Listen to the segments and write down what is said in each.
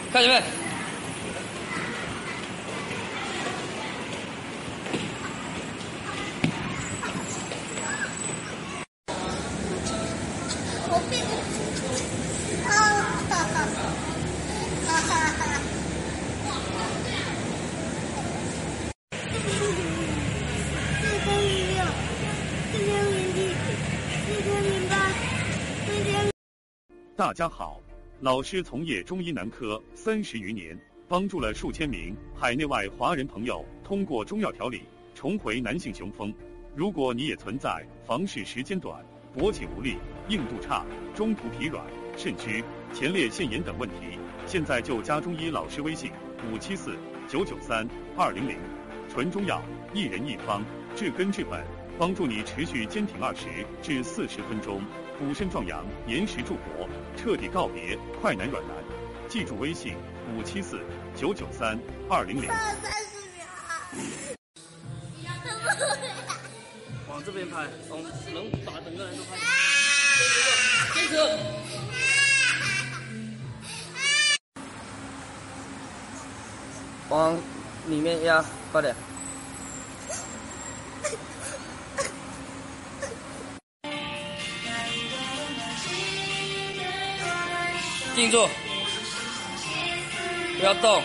看前面。 我并不啊哈哈哈哈哈！ 大家好，老师从业中医男科30余年，帮助了数千名海内外华人朋友通过中药调理重回男性雄风。如果你也存在房事时间短、勃起无力、硬度差、中途疲软、肾虚、前列腺炎等问题，现在就加中医老师微信574-993-200，纯中药，一人一方，治根治本，帮助你持续坚挺20至40分钟，补肾壮阳，延时助勃，彻底告别快男软男。记住微信574-993-200。 往这边拍，能把整个人都拍。坚持。往里面压，快点。定住，不要动。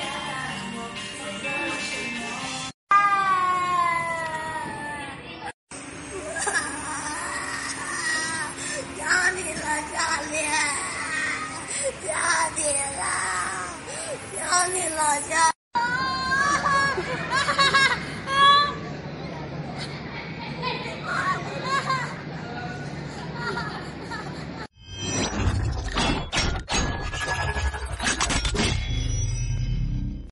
家里了，家里了，家里了，家。